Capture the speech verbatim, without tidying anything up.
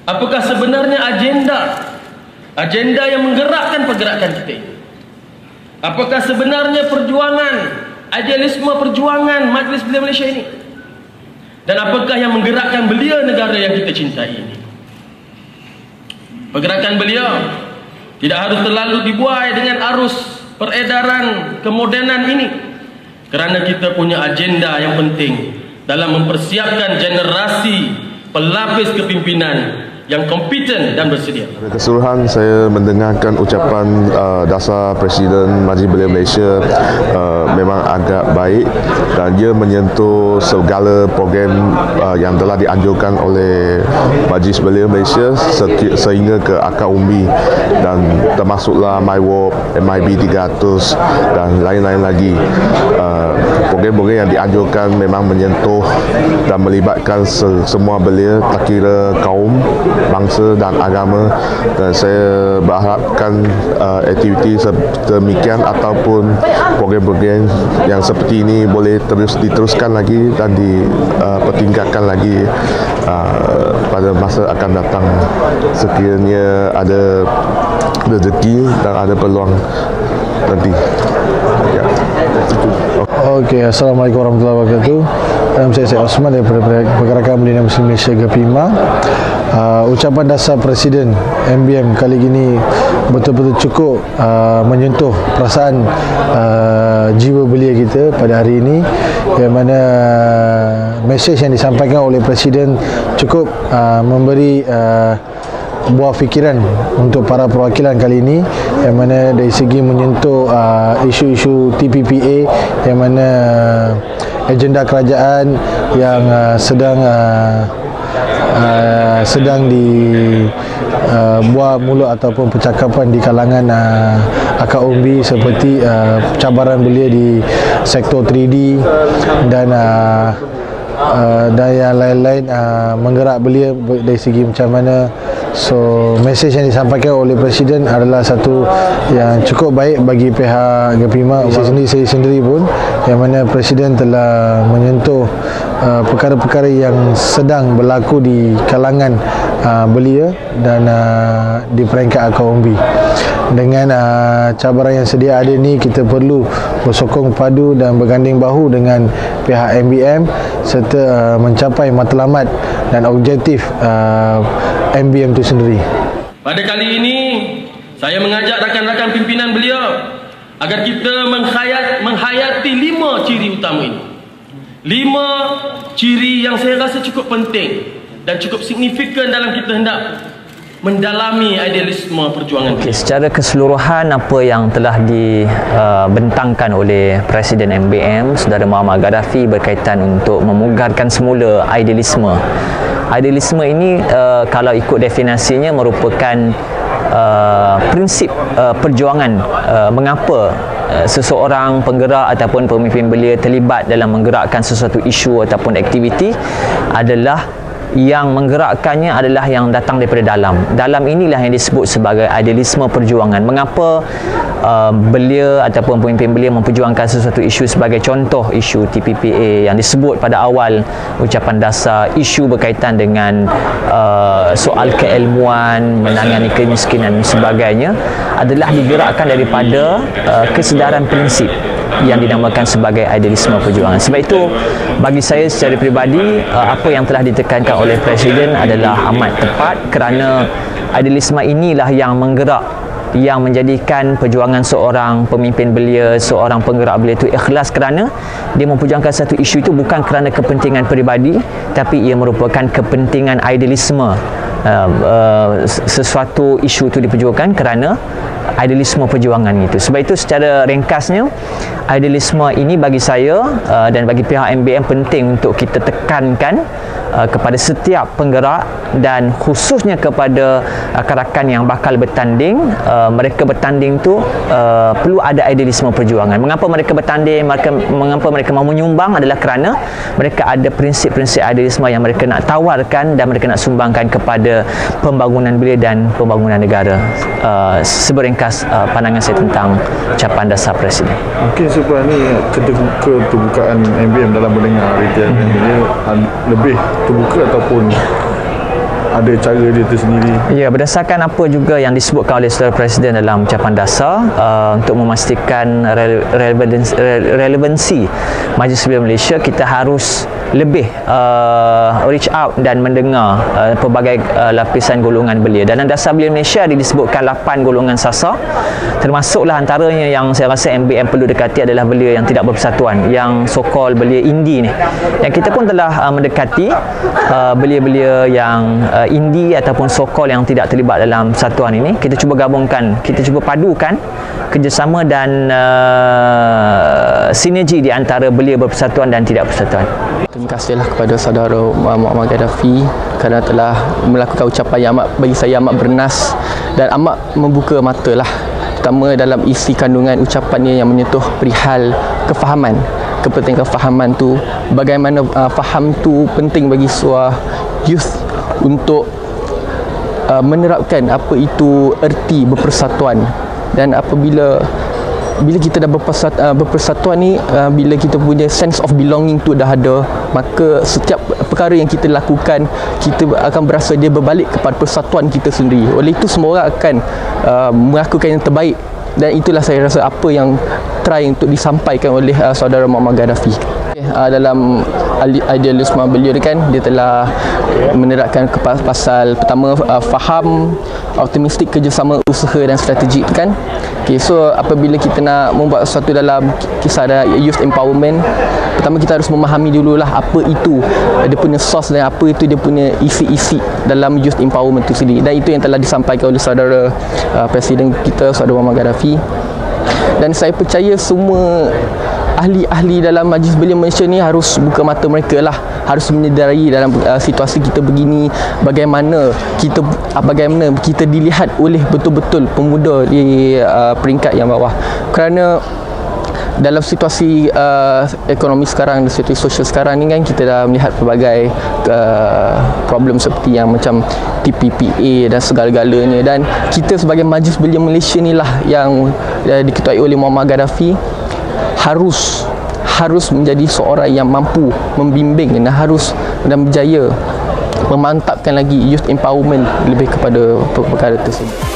Apakah sebenarnya agenda agenda yang menggerakkan pergerakan kita ini? Apakah sebenarnya perjuangan, idealisme perjuangan Majlis Belia Malaysia ini? Dan apakah yang menggerakkan belia negara yang kita cintai ini? Pergerakan belia tidak harus terlalu dibuai dengan arus peredaran kemodenan ini, kerana kita punya agenda yang penting dalam mempersiapkan generasi pelapis kepimpinan yang kompeten dan bersedia. Pada keseluruhan, saya mendengarkan ucapan uh, dasar Presiden Majlis Belia Malaysia uh, memang agak baik dan dia menyentuh segala program uh, yang telah dianjurkan oleh Majlis Belia Malaysia se- sehingga ke akar umbi dan termasuklah MyWalk, M I B tiga ratus dan lain-lain lagi. Uh, program-program yang dianjurkan memang menyentuh dan melibatkan se- semua belia, tak kira kaum, bangsa dan agama, dan saya berharapkan uh, aktiviti sedemikian ataupun program-program yang seperti ini boleh terus diteruskan lagi dan dipertingkatkan uh, lagi uh, pada masa akan datang sekiranya ada rezeki dan ada peluang nanti. Ya. Okey, Assalamualaikum warahmatullahi wabarakatuh. Nama saya Syed Osman daripada Pergerakan Belia Muslim Malaysia GAPIMA. Uh, ucapan dasar Presiden M B M kali ini betul-betul cukup uh, menyentuh perasaan uh, jiwa belia kita pada hari ini, yang mana uh, mesej yang disampaikan oleh Presiden cukup uh, memberi uh, buah fikiran untuk para perwakilan kali ini, yang mana dari segi menyentuh uh, isu-isu T P P A, yang mana uh, agenda kerajaan yang uh, sedang uh, Uh, sedang dibuat uh, mulut ataupun percakapan di kalangan uh, akar umbi, seperti uh, cabaran belia di sektor tiga D dan uh, uh, dan yang lain-lain uh, menggerak belia dari segi macam mana. So, mesej yang disampaikan oleh Presiden adalah satu yang cukup baik bagi pihak GAPIMA. Saya sendiri, saya sendiri pun, yang mana Presiden telah menyentuh uh, perkara-perkara yang sedang berlaku di kalangan uh, belia dan uh, di peringkat akar umbi. Dengan uh, cabaran yang sedia ada ni, kita perlu bersokong padu dan berganding bahu dengan pihak M B M serta uh, mencapai matlamat dan objektif uh, M B M itu sendiri. Pada kali ini, saya mengajak rakan-rakan pimpinan belia agar kita menghayat, menghayati lima ciri utama ini. Lima ciri yang saya rasa cukup penting dan cukup signifikan dalam kita hendak mendalami idealisme perjuangan. Okay, secara keseluruhan, apa yang telah dibentangkan uh, oleh Presiden M B M Saudara Muhammad Gaddafi berkaitan untuk memugarkan semula idealisme. Idealisme ini uh, kalau ikut definisinya merupakan uh, prinsip uh, perjuangan uh, mengapa uh, seseorang penggerak ataupun pemimpin belia terlibat dalam menggerakkan sesuatu isu ataupun aktiviti adalah yang menggerakkannya adalah yang datang daripada dalam. Dalam inilah yang disebut sebagai idealisme perjuangan. Mengapa uh, belia ataupun pemimpin belia memperjuangkan sesuatu isu, sebagai contoh isu T P P A yang disebut pada awal ucapan dasar, isu berkaitan dengan uh, soal keilmuan, menangani kemiskinan dan sebagainya, adalah digerakkan daripada uh, kesedaran prinsip yang dinamakan sebagai idealisme perjuangan. Sebab itu, bagi saya secara peribadi, apa yang telah ditekankan oleh Presiden adalah amat tepat, kerana idealisme inilah yang menggerak, yang menjadikan perjuangan seorang pemimpin belia, seorang penggerak belia itu ikhlas, kerana dia memperjuangkan satu isu itu bukan kerana kepentingan peribadi, tapi ia merupakan kepentingan idealisme. Uh, uh, sesuatu isu itu diperjuangkan kerana idealisme perjuangan itu. Sebab itu, secara ringkasnya, idealisme ini bagi saya uh, dan bagi pihak M B M penting untuk kita tekankan uh, kepada setiap penggerak, dan khususnya kepada rakan-rakan yang bakal bertanding. Uh, mereka bertanding tu uh, perlu ada idealisme perjuangan. Mengapa mereka bertanding, mereka, mengapa mereka mahu menyumbang, adalah kerana mereka ada prinsip-prinsip idealisme yang mereka nak tawarkan dan mereka nak sumbangkan kepada pembangunan belia dan pembangunan negara. Uh, seberingkas uh, pandangan saya tentang ucapan dasar Presiden. Mungkin sebab ni keterbukaan M B M dalam mendengar retail hmm. ini lebih terbuka ataupun ada cara dia tersendiri. Ya, berdasarkan apa juga yang disebutkan oleh Saudara Presiden dalam ucapan dasar uh, untuk memastikan rele relevansi, relevansi Majlis Belia Malaysia, kita harus lebih uh, reach out dan mendengar uh, pelbagai uh, lapisan golongan belia. Dalam dasar Belia Malaysia ada disebutkan lapan golongan sasar, termasuklah antaranya yang saya rasa M B M perlu dekati adalah belia yang tidak berpersatuan, yang so-called belia indie ni. Yang kita pun telah uh, mendekati uh, belia-belia yang uh, indie ataupun so-called yang tidak terlibat dalam persatuan ini. Kita cuba gabungkan, kita cuba padukan kerjasama dan uh, sinergi di antara belia berpersatuan dan tidak bersatuan. Terima kasihlah kepada saudara Muhammad Gaddafi kerana telah melakukan ucapan yang amat, bagi saya amat bernas dan amat membuka mata lah, terutama dalam isi kandungan ucapannya yang menyentuh perihal kefahaman. Kepentingan kefahaman tu, bagaimana uh, faham tu penting bagi sebuah youth untuk uh, menerapkan apa itu erti berpersatuan. Dan apabila bila kita dah berpersatuan, uh, berpersatuan ni, uh, bila kita punya sense of belonging tu dah ada, maka setiap perkara yang kita lakukan, kita akan berasa dia berbalik kepada persatuan kita sendiri. Oleh itu semua orang akan uh, melakukan yang terbaik, dan itulah saya rasa apa yang try untuk disampaikan oleh uh, saudara Muhammad Gaddafi. Uh, dalam idealisme beliau kan, dia telah menerapkan ke pasal pertama, uh, faham, optimistik, kerjasama, usaha dan strategik kan. Okay, so apabila kita nak membuat sesuatu dalam kisah ada youth empowerment, pertama kita harus memahami dululah apa itu dia punya source dan apa itu dia punya isi-isi dalam youth empowerment itu sendiri. Dan itu yang telah disampaikan oleh saudara uh, Presiden kita, saudara Muhammad Gaddafi. Dan saya percaya semua ahli-ahli dalam Majlis Belia Malaysia ni harus buka mata mereka lah, harus menyedari dalam uh, situasi kita begini, bagaimana kita uh, bagaimana kita dilihat oleh betul-betul pemuda di uh, peringkat yang bawah. Kerana dalam situasi uh, ekonomi sekarang, situasi sosial sekarang ni kan, kita dah melihat pelbagai uh, problem seperti yang macam T P P A dan segala-galanya, dan kita sebagai Majlis Belia Malaysia ni lah yang uh, diketuai oleh Muhammad Gaddafi harus harus menjadi seorang yang mampu membimbing dan harus dan berjaya memantapkan lagi youth empowerment lebih kepada perkara tersebut.